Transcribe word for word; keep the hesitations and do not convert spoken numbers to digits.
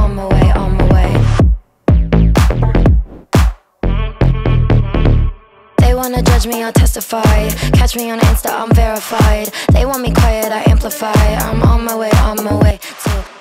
on my way, on my way. They wanna judge me, I'll testify. Catch me on Insta, I'm verified. They want me quiet, I amplify. I'm on my way, on my way to